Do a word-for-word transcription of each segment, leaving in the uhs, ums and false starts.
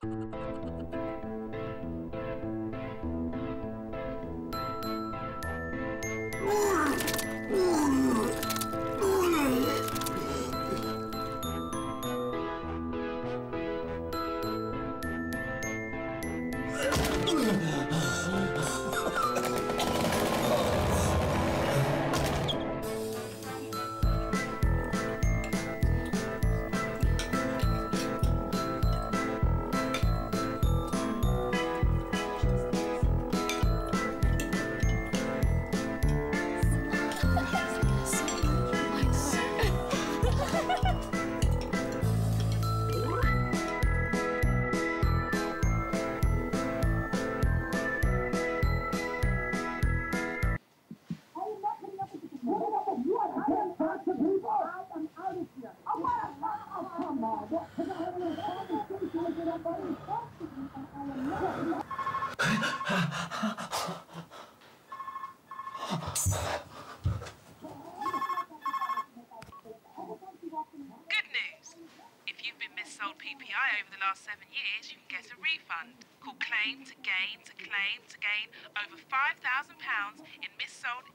Good news. If you've been missold P P I over the last seven years, you can get a refund. Call Claim to Gain to claim to gain over five thousand pounds in missold...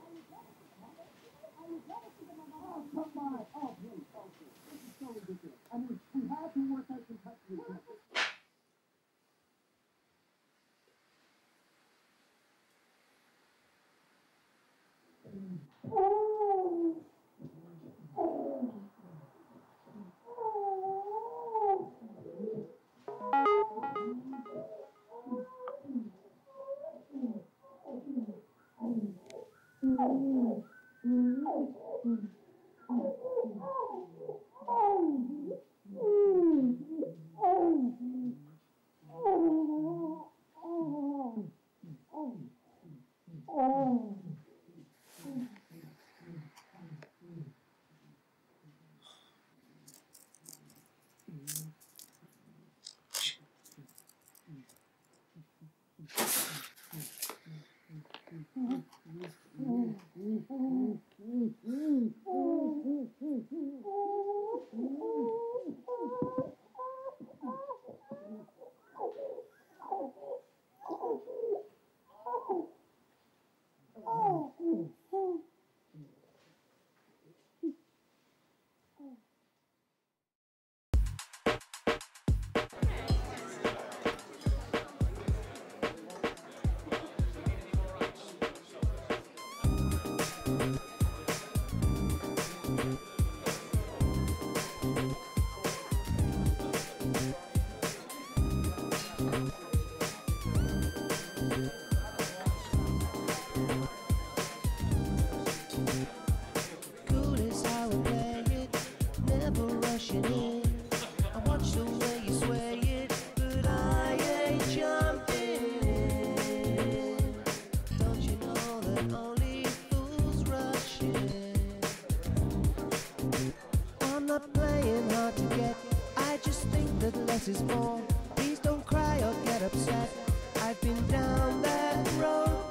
Is more. Please don't cry or get upset. I've been down that road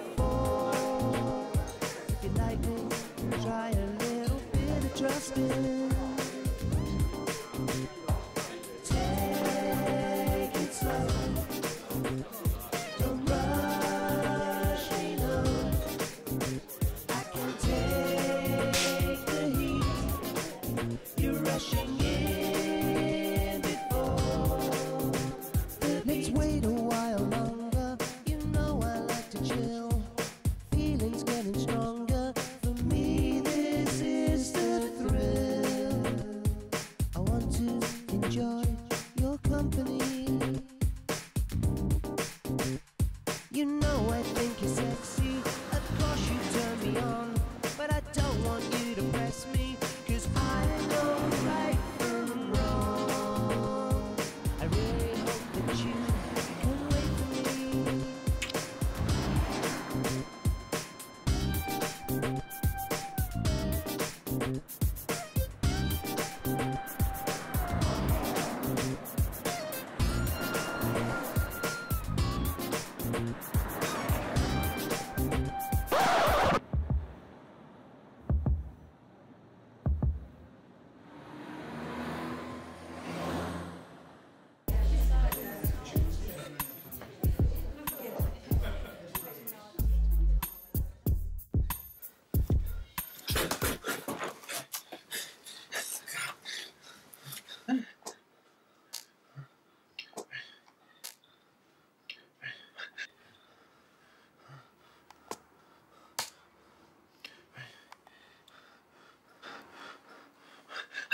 before. If you like me, try a little bit of trusting. Take it slow. Don't rush me, no. I can take the heat. You're rushing in. Let's wait a while longer. You know I like to chill. Feelings getting stronger. For me, this is the thrill. I want to enjoy your company. You know I think you're sexy. Of course you turn me on. But I don't want you to press me. Cause I know right from wrong. I really hope that you can wait for me.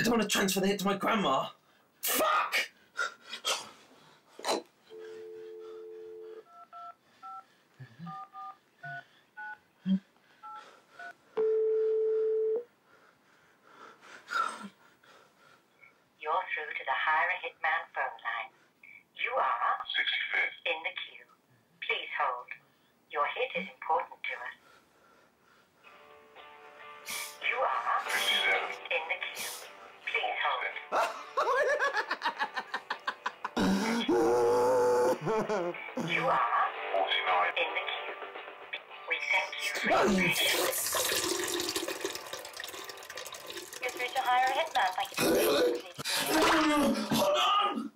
don't want to transfer the hit to my grandma. Fuck! You're through to the Hire a Hitman phone line. You are sixty-fifth. in the queue. Please hold. Your hit is important to us. You are fifty-seventh. in the queue. Please hold. You are forty-nine. in the queue. We thank you for your patience. You're through to Hire a Hitman. Thank you for waiting. Hold on!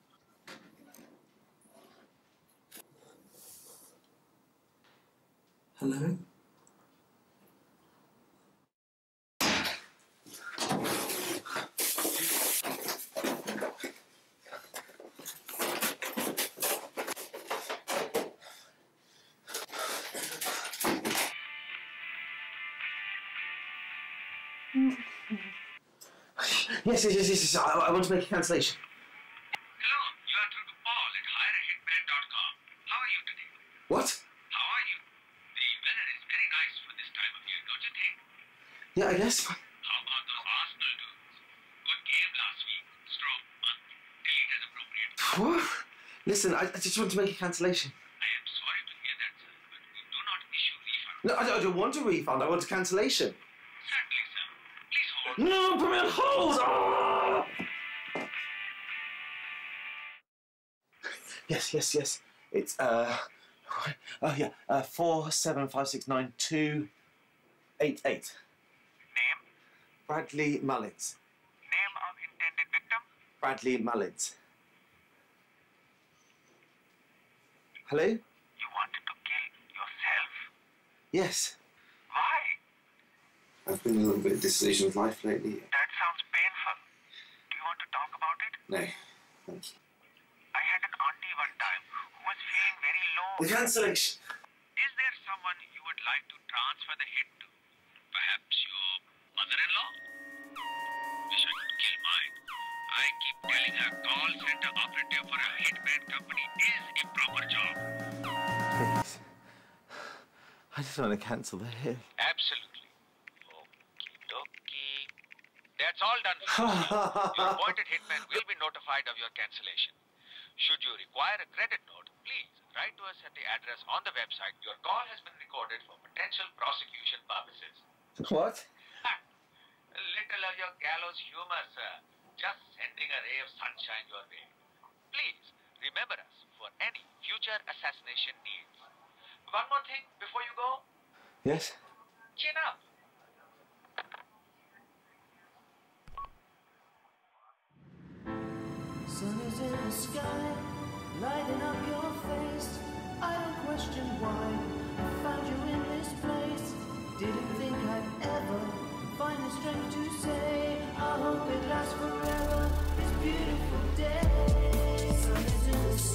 Hello? Yes, yes, yes, yes, yes. I, I want to make a cancellation. Hello, you are through to Paul at hire a hitman dot com. How are you today? What? How are you? The weather is very nice for this time of year, don't you think? Yeah, I guess. How about those Arsenal dudes? Good game last week. Stroke month. Delete as appropriate. What? Listen, I, I just want to make a cancellation. I am sorry to hear that, sir, but we do not issue refunds. No, I don't, I don't want a refund. I want a cancellation. Certainly, sir. Please hold. No, put me on hold! Ah! Yes, yes, yes. It's, uh... Oh, yeah. Uh, four seven five six nine two eight eight. Name? Bradley Mullins. Name of intended victim? Bradley Mullins. Hello? You wanted to kill yourself? Yes. Why? I've been a little bit disillusioned with life lately. That sounds painful. Do you want to talk about it? No, thank you. I had an auntie one time who was feeling very low. The cancellation. Is there someone you would like to transfer the hit to? Perhaps your mother-in-law? Wish I could kill mine. I keep telling her call center operative for a hitman company is a proper job. Please. I just want to cancel the hit. Absolutely. Okie dokie. That's all done for you. Your appointed hitman will be notified of your cancellation. Should you require a credit note, please write to us at the address on the website. Your call has been recorded for potential prosecution purposes. What? Ha! A little of your gallows humor, sir. Just sending a ray of sunshine your way. Please remember us for any future assassination needs. One more thing before you go. Yes? Chin up. Sun is in the sky, lighting up your face. I don't question why I found you in this place. Didn't think I'd ever find the strength to say I hope it lasts forever. This beautiful day. Sun is in the